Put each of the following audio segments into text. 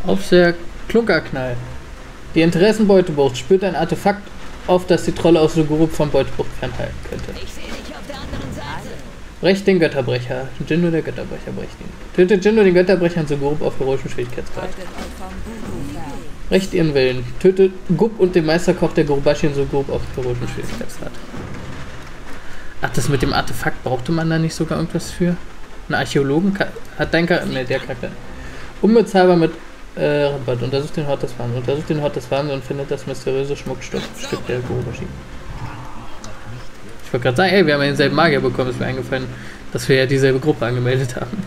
Aufseher Klunkerknall. Die Interessenbeutebucht spürt ein Artefakt auf, das die Trolle aus Sugurup vom Beutebucht fernhalten könnte. Ich sehe dich auf der anderen Seite. Brecht den Götterbrecher. Jinno der Götterbrecher brecht ihn. Tötet Jinno den Götterbrecher in Sugurup auf heroischem Schwierigkeitsgrad. Brecht ihren Willen. Tötet Gup und den Meisterkoch der Gurubashi in Sugurup auf heroischem Schwierigkeitsgrad. Ach, das mit dem Artefakt brauchte man da nicht sogar irgendwas für? Ein Archäologen? Hat dein Charakter... Ne, der Charakter. Unbezahlbar mit Rabatt. Untersucht den Hort des Wahnsinns. Untersucht den Hort des Wahnsinns und findet das mysteriöse Schmuckstück der Gurubashi. Ich wollte gerade sagen, ey, wir haben ja denselben Magier bekommen, ist mir eingefallen, dass wir ja dieselbe Gruppe angemeldet haben.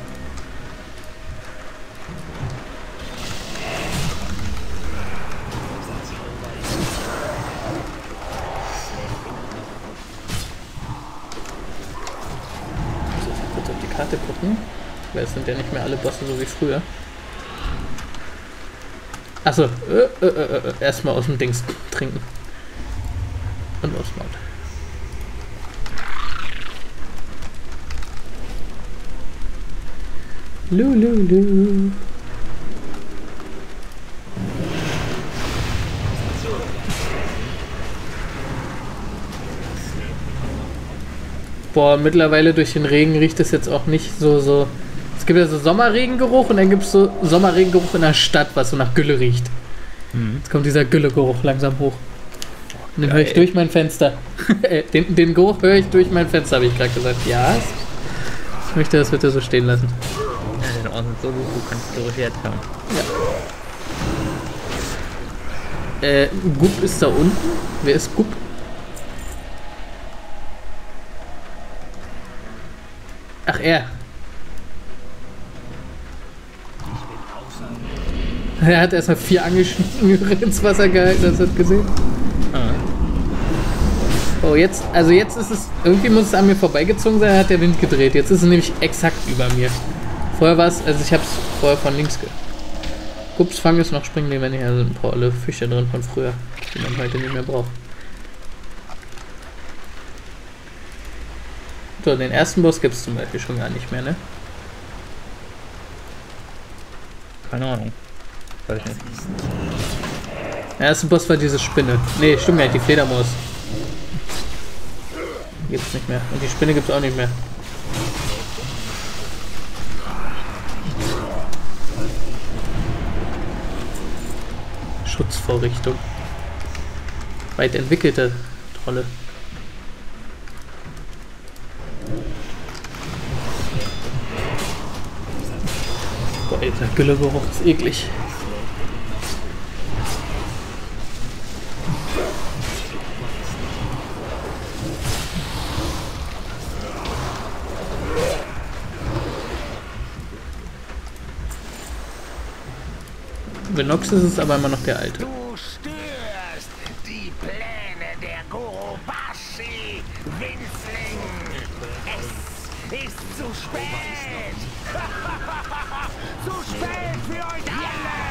So, kurz auf die Karte gucken, weil es sind ja nicht mehr alle Bosse so wie früher. Achso, erstmal aus dem Dings trinken. Und aufs Maul. Lululu. Boah, mittlerweile durch den Regen riecht es jetzt auch nicht so. Es gibt ja so Sommerregengeruch und dann gibt es so Sommerregengeruch in der Stadt, was so nach Gülle riecht. Jetzt kommt dieser Güllegeruch langsam hoch. Und den höre ich durch mein Fenster. den Geruch höre ich durch mein Fenster, habe ich gerade gesagt. Ja, ich möchte das bitte so stehen lassen. Ja, den Ort ist so gut, du kannst du jetzt hören. Ja. Gup ist da unten. Wer ist Gup? Ach, er. Er hat erstmal 4 Angelschnüre ins Wasser gehalten, hast du das gesehen? Oh, jetzt ist es, irgendwie muss es an mir vorbeigezogen sein, hat der Wind gedreht. Jetzt ist es nämlich exakt über mir. Vorher war es, also ich habe es vorher von links Gups Fang ist noch springen, wenn hier sind ein paar alle Fische drin von früher, die man heute nicht mehr braucht. So, den ersten Boss gibt es zum Beispiel schon gar nicht mehr, ne? Keine Ahnung. Weiß ich nicht. Der erste Boss war diese Spinne. Ne, stimmt gar nicht, die Fledermaus. Gibt's nicht mehr. Und die Spinne gibt's auch nicht mehr. Schutzvorrichtung. Weit entwickelte Trolle. Boah, der Güllegeruch ist eklig. Venox ist es aber immer noch der alte. Du störst die Pläne der Gurubashi, Winzling. Es ist zu spät. Zu spät für euch alle.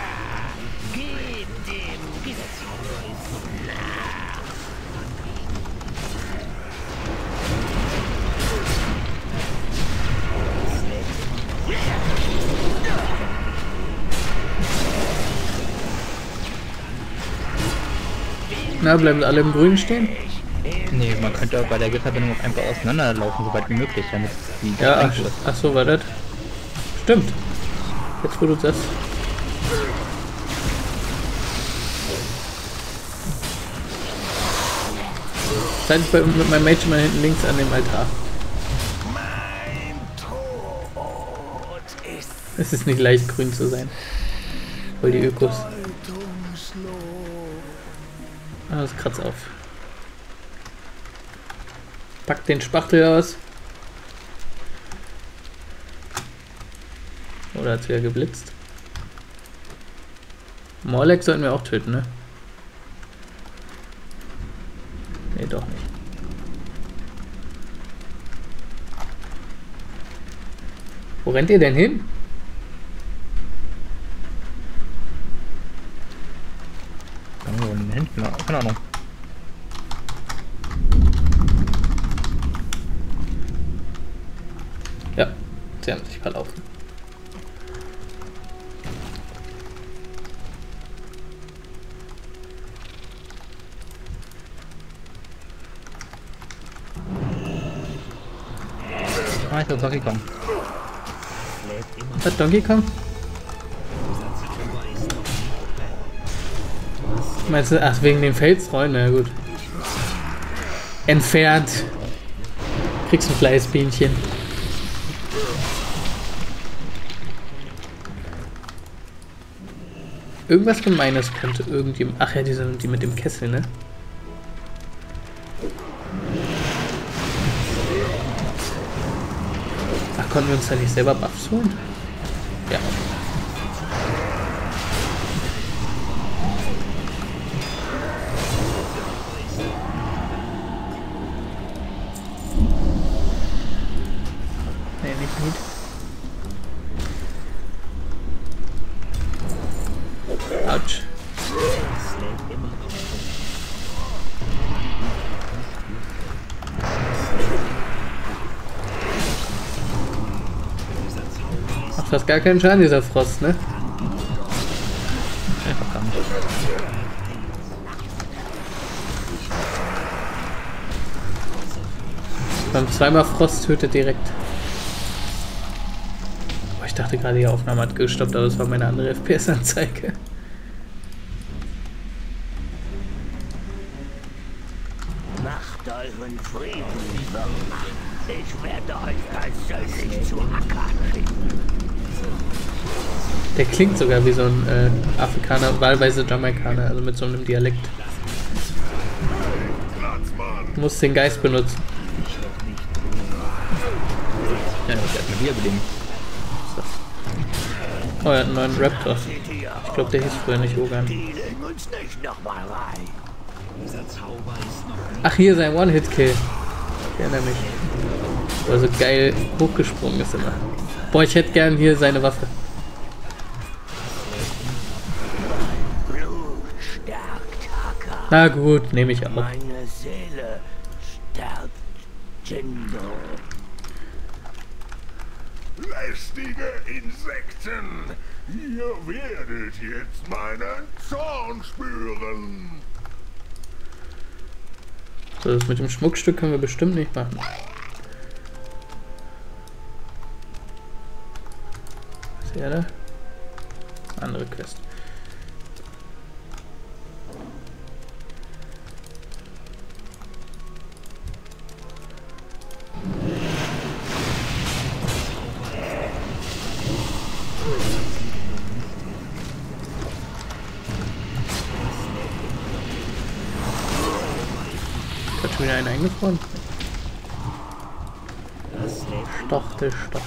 Gebt dem Gesetz nach. Na, bleiben alle im Grün stehen? Nee, man könnte bei der Gitterbindung auch einfach auseinanderlaufen, so weit wie möglich, damit die Ja, ach so, war das. Stimmt. Jetzt wo du das. Zeig ich mit meinem Mädchen mal hinten links an dem Altar. Mein Tod ist Es ist nicht leicht, grün zu sein. Voll die Ökos. bedeutungslos. Ah, das kratzt auf. Pack den Spachtel aus. Oder hat es wieder geblitzt? Morlek sollten wir auch töten, ne? Nee, doch nicht. Wo rennt ihr denn hin? Hinten, keine Ahnung. Ja, sie haben sich verlaufen. Ah, ich glaube Donkey Kong. Was, Donkey Kong? Meinst du, ach, wegen den Felsrollen? Na gut. Entfernt. Kriegst ein Fleißbienchen. Irgendwas Gemeines könnte irgendjemand... Ach ja, die mit dem Kessel, ne? Ach, konnten wir uns da nicht selber Buffs holen? Ja. Nee, nicht gut. Autsch. Macht fast gar keinen Schaden, dieser Frost, ne? Einfach gar nicht. Beim zweimal Frost tötet direkt. Oh, ich dachte gerade, die Aufnahme hat gestoppt, aber es war meine andere FPS-Anzeige. Macht euren Frieden, Würmer. Ich werde euch persönlich zu Ackern schicken. Der klingt sogar wie so ein Afrikaner, wahlweise Jamaikaner, also mit so einem Dialekt. Du musst den Geist benutzen. Ja, das ist erstmal wiederbeleben. Oh, er hat einen neuen Raptor. Ich glaube, der hieß früher nicht Ogan. Die legen uns nicht nochmal rein. Ach, hier sein One-Hit-Kill. Ich erinnere mich. Wo er so geil hochgesprungen ist immer. Boah, ich hätte gern hier seine Waffe. Blut stärkt Acker. Na gut, nehme ich auch. Meine Seele stärkt Jindo. Lästige Insekten! Ihr werdet jetzt meinen Zorn spüren! So, das mit dem Schmuckstück können wir bestimmt nicht machen. Was ist der da? Andere Quest. Hat schon wieder einen eingefroren? Stochte.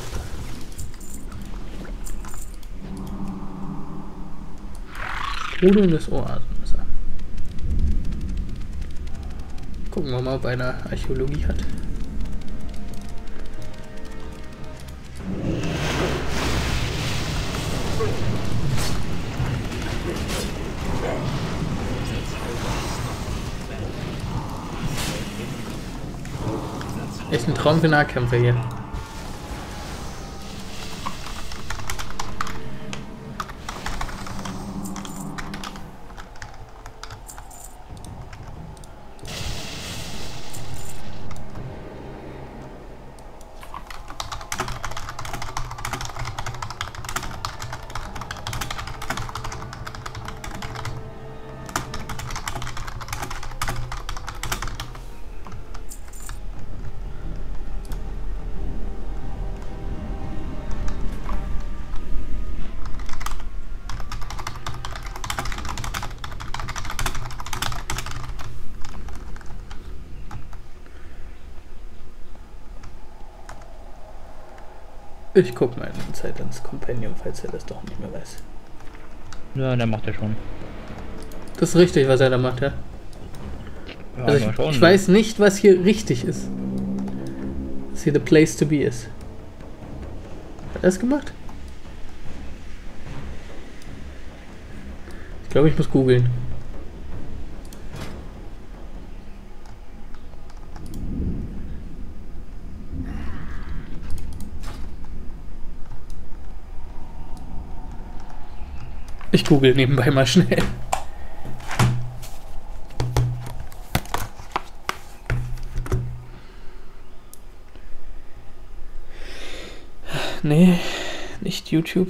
Sprudelndes Oasenmesser. Gucken wir mal, ob einer Archäologie hat. Echt ein Traum für Nahkämpfer hier. Ich guck mal in der Zeit ins Compendium, falls er das doch nicht mehr weiß. Ja, der macht er schon. Das ist richtig, was er da macht, ja. Ja, Also mal schauen, ich ne? weiß nicht, was hier richtig ist. Was hier the place to be ist. Hat er das gemacht? Ich glaube, ich muss googeln. Ich google nebenbei mal schnell. Nee, nicht YouTube.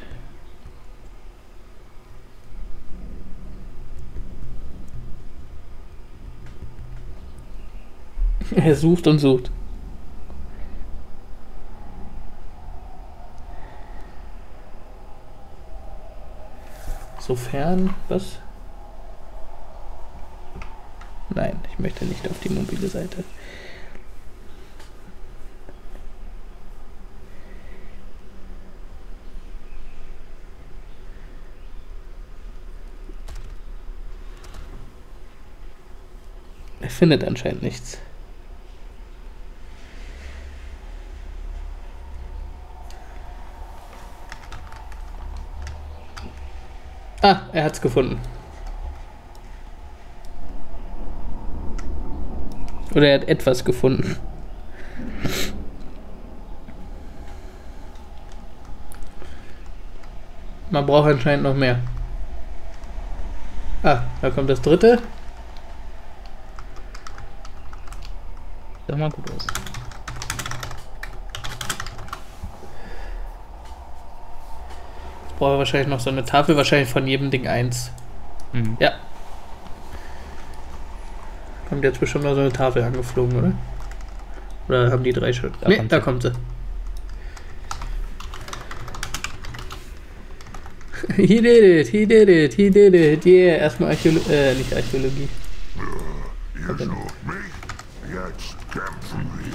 Er sucht und sucht. Sofern, was? Nein, ich möchte nicht auf die mobile Seite. Er findet anscheinend nichts. Ah, er hat's gefunden. Oder er hat etwas gefunden. Man braucht anscheinend noch mehr. Ah, da kommt das dritte. Sieht doch mal gut aus. Brauche wahrscheinlich noch so eine Tafel, wahrscheinlich von jedem Ding eins. Mhm. Ja. Kommt jetzt bestimmt noch so eine Tafel angeflogen, oder? Oder haben die 3 schon? Da Nee, kommt da sie. kommt sie. He did it, he did it, he did it. Yeah, erstmal Archäologie, nicht Archäologie. Ihr sucht mich? Jetzt kämpfen wir.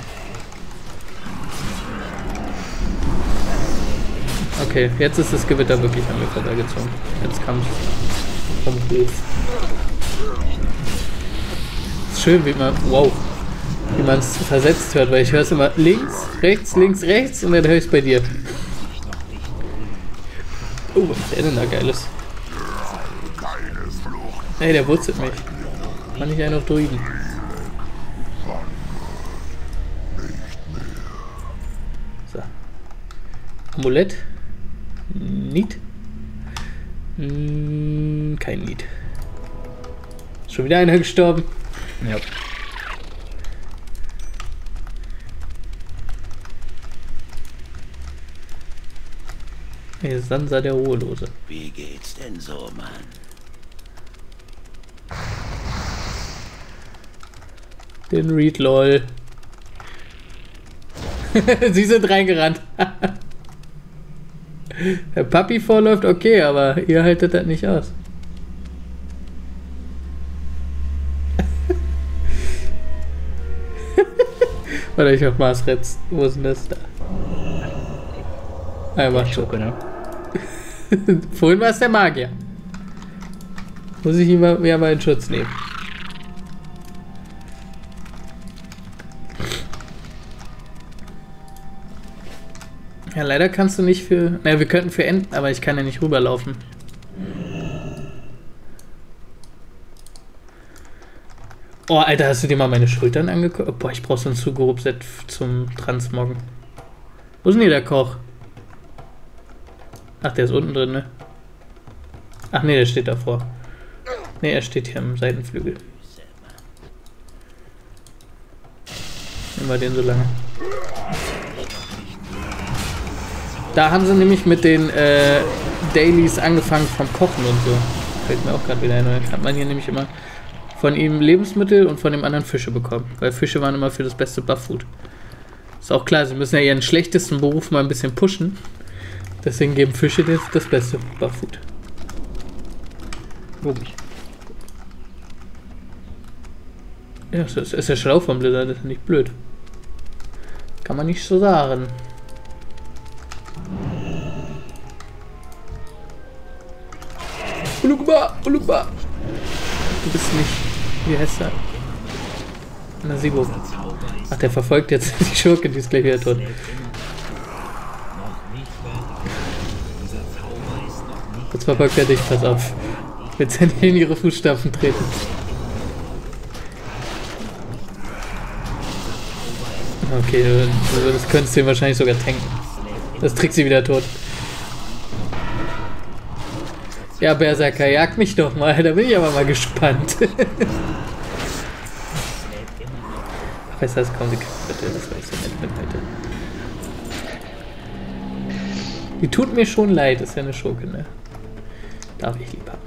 Okay, jetzt ist das Gewitter wirklich an mir vorbeigezogen. Jetzt kam es vom Hof. Ist schön, wie man, wow, wie man es versetzt hört, weil ich höre es immer links, rechts und dann höre ich es bei dir. Oh, was ist der denn da Geiles? Keine Flucht. Ey, der wurzelt mich. Kann ich einen auf Druiden? So. Amulett. Niet. Kein Niet. Ist schon wieder einer gestorben. Ja. Hey, Sansa der Ruhelose. Wie geht's denn so, Mann? Den Reed, lol. Sie sind reingerannt. Der Papi vorläuft, okay, aber ihr haltet das nicht aus. Warte, ich mach Mars Retz. Wo ist denn das da? Ah, er macht schon. Schurke, ne? Vorhin war es der Magier. Muss ich ihn mal mehr in Schutz nehmen. Ja, leider kannst du nicht für... Naja, wir könnten für Enten, aber ich kann ja nicht rüberlaufen. Oh, Alter, hast du dir mal meine Schultern angeguckt? Boah, ich brauch so ein Zugerup-Set zum Transmoggen. Wo ist denn hier der Koch? Ach, der ist unten drin, ne? Ach ne, der steht davor. Ne, er steht hier am Seitenflügel. Nehmen wir den so lange. Da haben sie nämlich mit den Dailies angefangen vom Kochen und so. Fällt mir auch gerade wieder ein. Da hat man hier nämlich immer von ihm Lebensmittel und von dem anderen Fische bekommen. Weil Fische waren immer für das beste Buff-Food. Ist auch klar, sie müssen ja ihren schlechtesten Beruf mal ein bisschen pushen. Deswegen geben Fische das beste Buff-Food. Logisch. Ja, das ist ja schlau vom Blizzard, das ist nicht blöd. Kann man nicht so sagen. Ulugba! Du bist nicht... Wie heißt er? Nasibo. Ach, der verfolgt jetzt die Schurke, die ist gleich wieder tot. Jetzt verfolgt er dich, pass auf. Jetzt nicht in ihre Fußstapfen treten. Okay, das könntest du ihm wahrscheinlich sogar tanken. Das trägt sie wieder tot. Ja, Berserker, jag mich doch mal, da bin ich aber mal gespannt. Ach, weißt du, das kommt, bitte, das war ich so nett mit heute. Die tut mir schon leid, ist ja eine Schurke, ne? Darf ich lieb haben.